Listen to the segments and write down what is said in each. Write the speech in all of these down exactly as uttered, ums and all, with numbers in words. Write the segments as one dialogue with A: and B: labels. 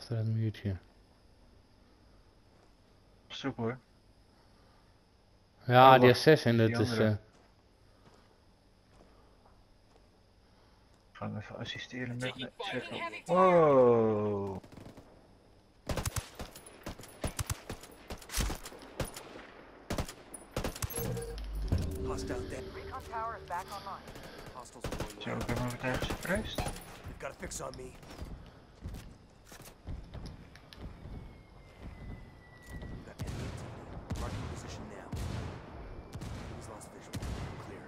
A: achter het muurtje.
B: Zoek hoor.
A: Ja,
B: Oh,
A: die
B: wacht,
A: assassin,
B: die
A: dat is...
B: andere.
A: Uh...
B: Ik ga hem even assisteren met
C: Taking
B: me.
C: fire.
B: Checken.
C: Heavy fire.
B: Wow.
D: Hostile dead.
E: Recon tower is back online.
D: Hostiles are going
B: Zo, ik
D: loud.
B: heb hem meteen gesprest.
D: They've got a fix on me. We've got enemy activity. Marking position now. Enemy's lost visual. Clear.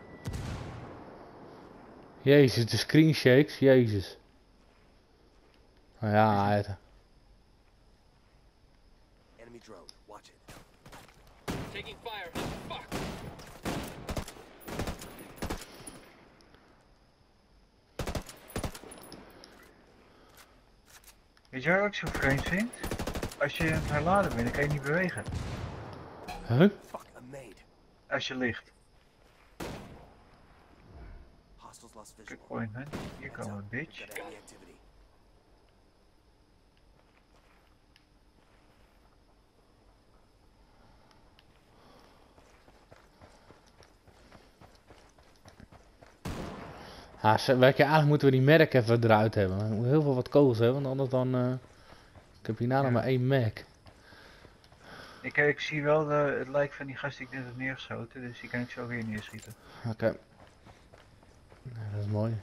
A: Jezus, de screen shakes, jezus. Nou ja, het...
D: Enemy drone. Watch it.
C: Taking fire. Fuck.
B: Weet je wat ik zo vreemd vind? Als je aan het herladen bent, dan kan je niet bewegen.
A: Huh?
D: Fuck, I'm made.
B: Als je ligt.
D: Hostiles lost
B: Good
D: visual.
B: point, man. Hier
D: Heads
B: komen we,
D: up.
B: bitch.
D: We've got enemy activity.
A: Ja, ze- weet je, eigenlijk moeten we die merk even eruit hebben. We moeten heel veel wat kogels hebben, want anders dan... Uh... Ik heb hierna nog
B: Ja.
A: maar één merk.
B: Ik, ik zie wel de, het lijk van die gast die ik net heb neergeschoten, dus die kan ik zo weer neerschieten.
A: Oké. Okay. Ja, dat is mooi.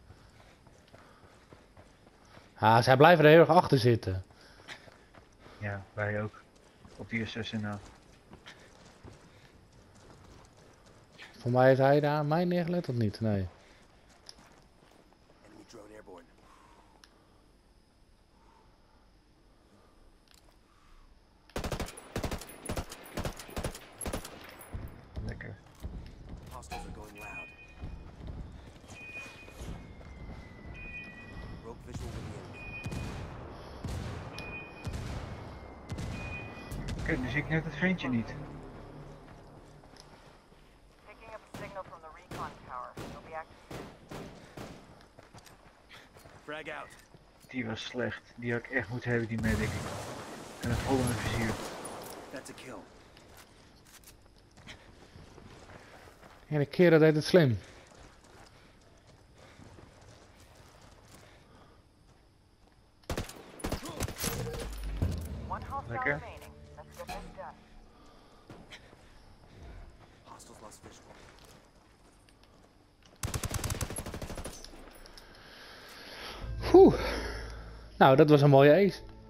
A: Ah, zij blijven er heel erg achter zitten.
B: Ja, wij ook. Op die assassin na.
A: Voor mij heeft hij daar mij neergelegd of niet? Nee.
D: Enemy drone airborne.
B: Lekker.
D: Hostiles are going loud. Broke visual with the enemy.
B: Oké, nu zie ik net het ventje niet.
E: Picking up a signal from the recon tower. It'll be active.
D: Frag out.
B: Die was slecht. Die had ik echt moeten hebben, die medic. En een vol in mijn vizier.
D: That's a kill.
A: Ja, de kerel deed het slim.
E: One hostile
B: Lekker.
E: remaining. Let's get this done.
D: Hostiles lost visual.
A: Oeh. Nou, dat was een mooie ace.